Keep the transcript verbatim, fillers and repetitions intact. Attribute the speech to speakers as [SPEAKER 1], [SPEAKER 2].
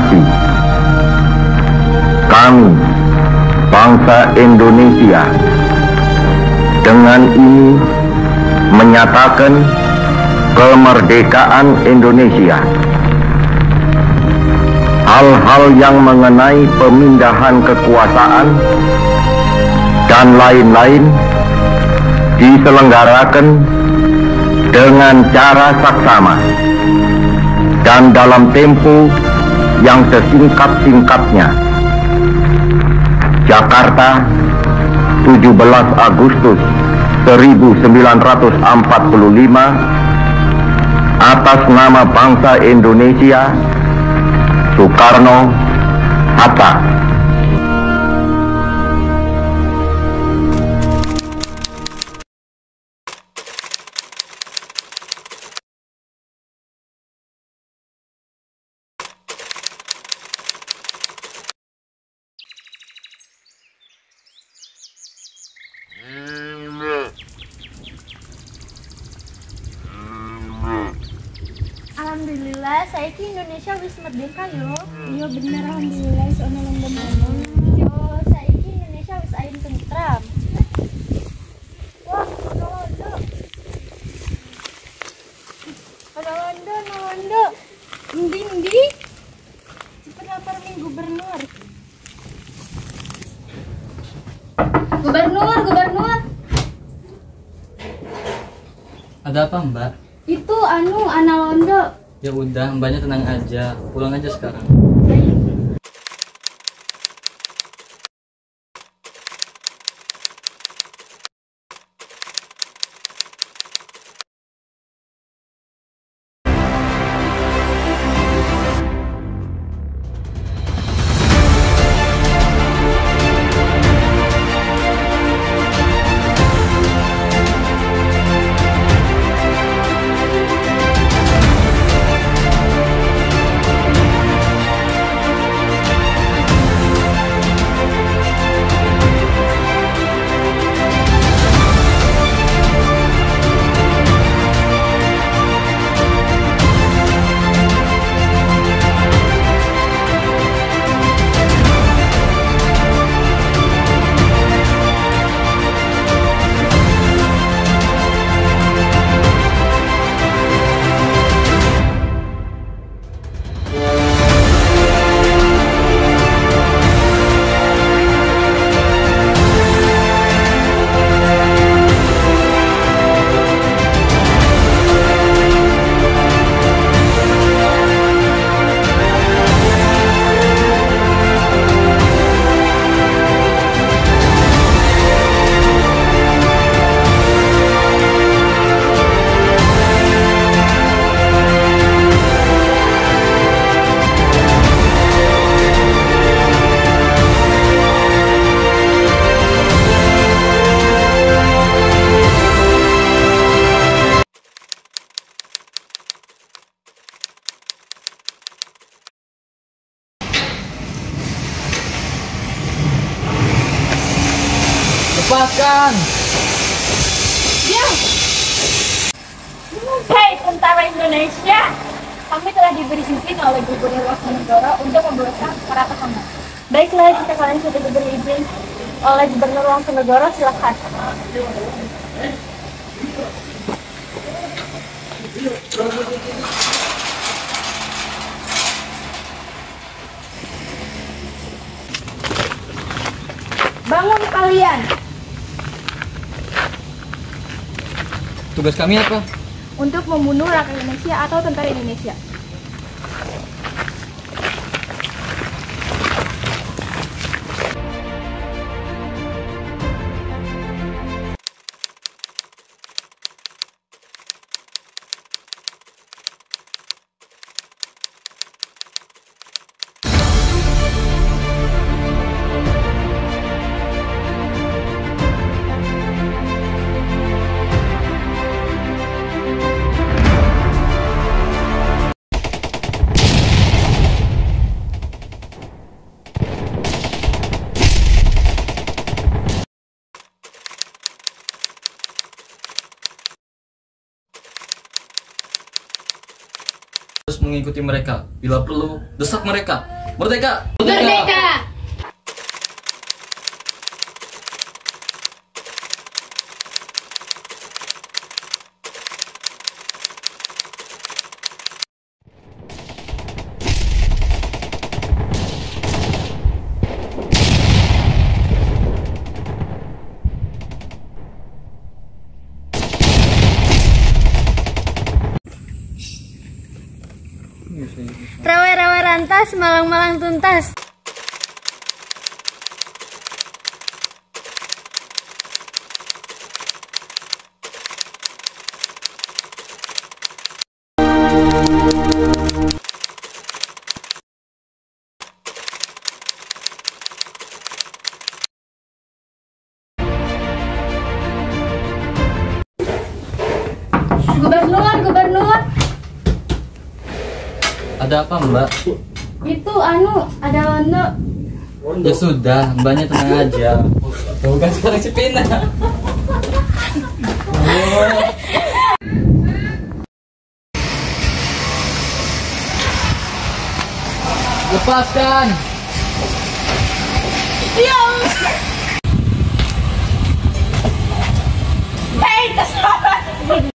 [SPEAKER 1] proklamasi kami, bangsa Indonesia, dengan ini menyatakan kemerdekaan Indonesia. Hal-hal yang mengenai pemindahan kekuasaan dan lain-lain diselenggarakan dengan cara saksama dan dalam tempo yang sesingkat-singkatnya. Jakarta, tujuh belas Agustus seribu sembilan ratus empat puluh lima, atas nama bangsa Indonesia, Soekarno Hatta.
[SPEAKER 2] Alhamdulillah, saiki Indonesia wis merdeka yo. Iya bener, alhamdulillah wis ono lomba-lomba. Yo, saiki Indonesia wis ayem tentram. Wah, ono londo. Ono londo, ono londo. Endi endi? Cepet lapor ning gubernur. Gubernur, gubernur.
[SPEAKER 3] Ada apa, Mbak?
[SPEAKER 2] Itu anu anak londo.
[SPEAKER 3] Ya udah, Mbaknya tenang aja. Pulang aja sekarang. Lepaskan!
[SPEAKER 2] Ya! Hai tentara Indonesia, kami telah diberi izin oleh Gubernur Wonosobo untuk memberontak para tahanan. Baiklah, jika kalian sudah diberi izin oleh Gubernur Wonosobo, silakan. Bangun kalian!
[SPEAKER 3] Tugas kami apa?
[SPEAKER 2] Untuk membunuh rakyat Indonesia atau tentara Indonesia.
[SPEAKER 3] mengikuti mereka. Bila perlu, desak mereka. Merdeka!
[SPEAKER 2] Merdeka! Rawe-rawe rantas, malang-malang tuntas. Gubernur, gubernur.
[SPEAKER 3] Ada apa, Mbak?
[SPEAKER 2] Itu anu, ada londo.
[SPEAKER 3] Ya sudah, Mbaknya tenang aja. Tuh kan sekarang si Pina. Lepaskan!
[SPEAKER 2] Iya. Hei, kesalahan.